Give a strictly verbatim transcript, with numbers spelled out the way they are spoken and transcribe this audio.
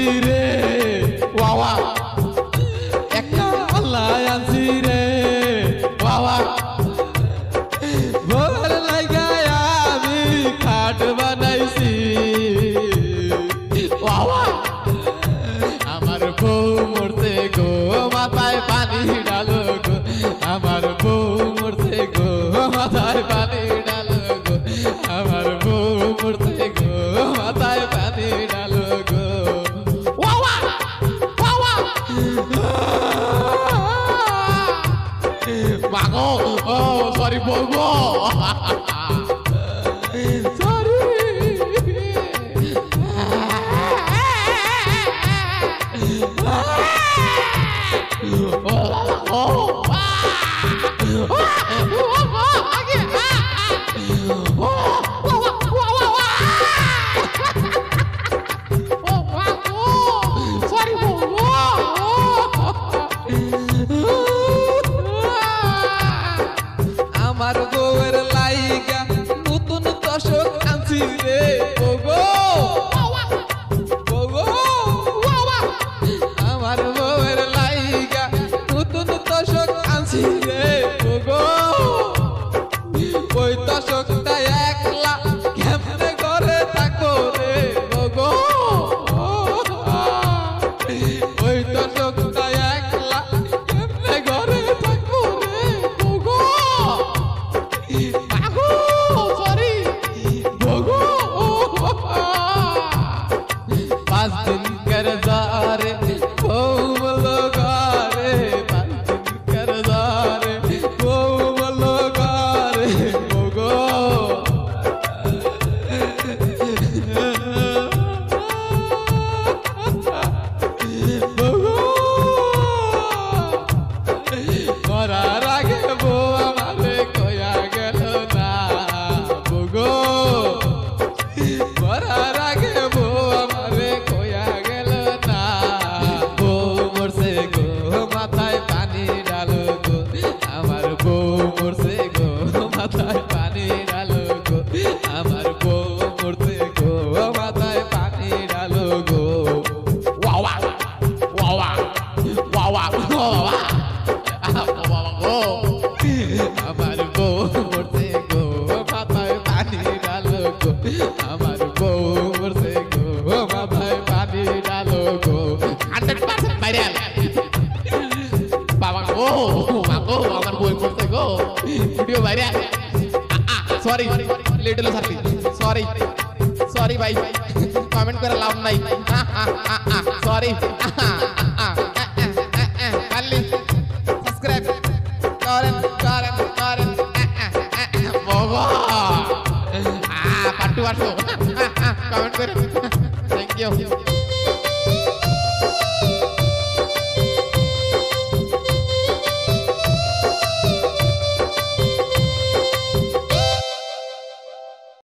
আনছি রে বাবা একটা আল্লাহ আনছি রে বাবা বউয়ের লাগা আমি খাট বানাইছি বাবা আমার বউ মরতে গো মাথায় পানি ডালো গো আমার বউ মরতে গো মাথায় পানি ডালো গো আমার বউ মরতে গো মাথায় পানি ডালো গো বাবা বাবা মাগো ও সরি বলবো সরি আমার বউয়ের লাইগা নতুন দশক আনছি রে ওগো ওগো আমার বউয়ের লাইগা নতুন দশক আনছি রে ওগো ওই দশকটা একলা কেমনে ঘরে থাকো রে ওগো ওই দশকটা একলা কেমনে ঘরে থাকো রে ওগো আগো সরি ওগো পাঁচ দিন কর যারে বউ বলো গারে পাঁচ দিন কর যারে বউ বলো গারে ওগো মরার আগে বউ আমারে কয়া গেল না ওগো মরার আগে বউ আমারে কয়া গেল না বউ মরছে গো মাথায় পানি ডালো গো আমার বউ মরছে গো মাথায় পানি ডালো গো আমার বউ মরছে গো মাথায় পানি ডালো গো ওয়া ওয়া ওয়া ওয়া ওয়া ওয়া আমার বউ মরছে গো মাথায় পানি ডালো গো আমার বউ মরছে গো মাথায় পানি ডালো গো হান্ড্রেড পার্সেন্ট ভাইরাল বাবা গো মাগো আমার বউ মরছে গো ভিডিও ভাইরাল সরি লেট হলো সার্ভিস সরি সরি ভাই কমেন্ট করে লাভ নাই সরি খালি সাবস্ক্রাইব করেন করেন করেন বাবা পাট্টু আসো কমেন্ট করে থ্যাংক ইউ